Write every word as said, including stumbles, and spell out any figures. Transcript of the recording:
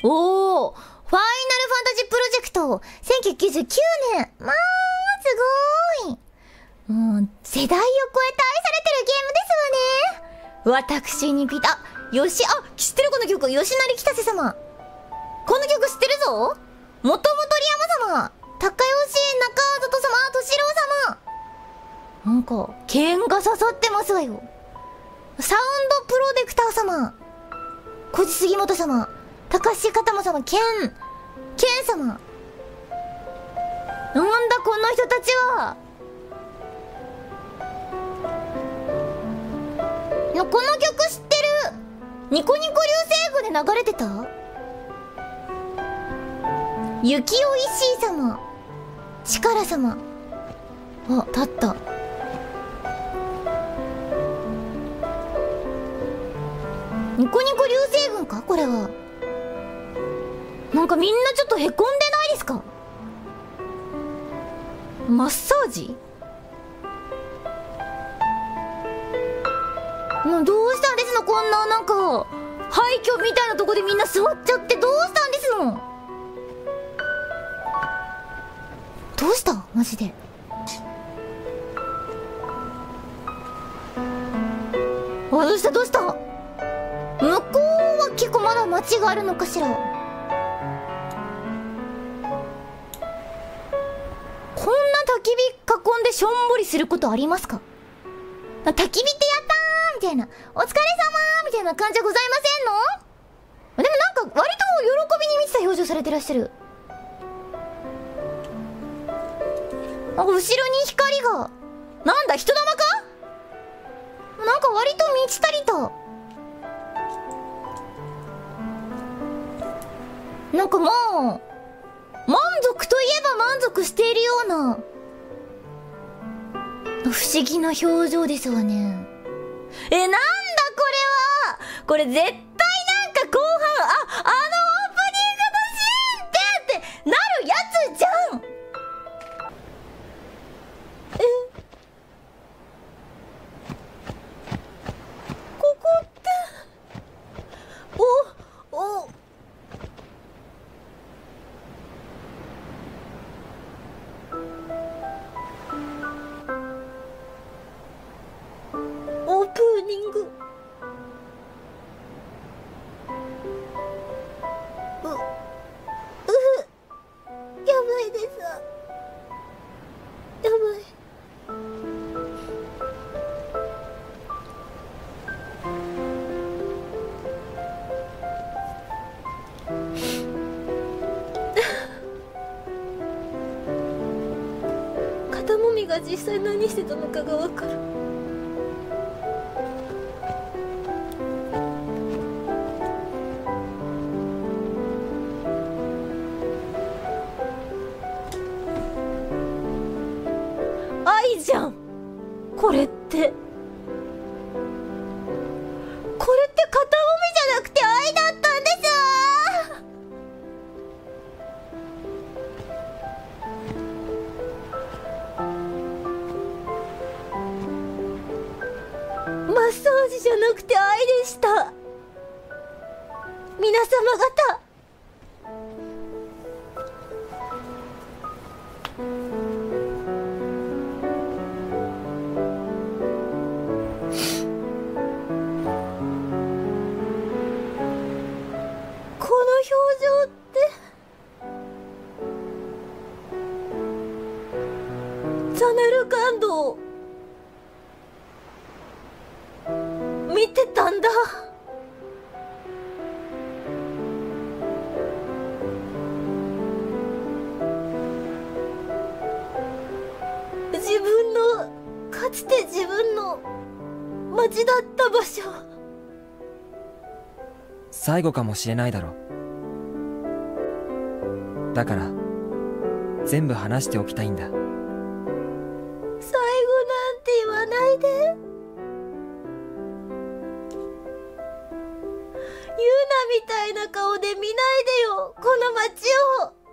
おー、ファイナルファンタジープロジェクト、せんきゅうひゃくきゅうじゅうきゅうねん。まあ、すごーい。もう、世代を超えて愛されてるゲームですわね。私にピタ、よし、あ、知ってるこの曲、吉成北瀬様。この曲知ってるぞ。もともと鳥山様、高吉中里様、敏郎様。なんか、剣が刺さってますわよ。サウンドプロデクター様、小路杉本様、高橋片間様、剣、剣様。なんだこの人たちは。この曲知ってる。ニコニコ流星群で流れてた。雪尾石井様、力様。あ、立った。ニコニコ流星群かこれは。なんかみんなちょっとへこんでないですか。マッサージ。もうどうしたんですの。こんななんか廃墟みたいなとこでみんな座っちゃってどうしたんですの。どうしたマジで。あ、どうしたどうした。向こうは結構まだ街があるのかしら。こんな焚き火囲んでしょんぼりすることありますか。焚き火ってやったーみたいな、お疲れ様ーみたいな感じはございませんの。でもなんか割と喜びに満ちた表情されてらっしゃる。なんか後ろに光が、なんだ人玉か。なんか割と満ち足りた。なんかもう満足といえば満足しているような不思議な表情ですわね。え、なんだこれは。これ絶対なんか後半、あ、あのオープニングのシーンってってなるやつじゃん。え、ここっておおオープニング。う、う、やばいです。やばい。肩もみが実際何してたのかがわかる。愛じゃんこれって。これって肩もみじゃなくて愛だったんです。マッサージじゃなくて愛でした。皆様方、この表情ってチャネル感動見てたんだ。自分のかつて自分の町だった場所。 最後かもしれないだろ。だから全部話しておきたいんだ。 最後なんて言わないで。ユウナみたいな顔で見ないでよこの街を。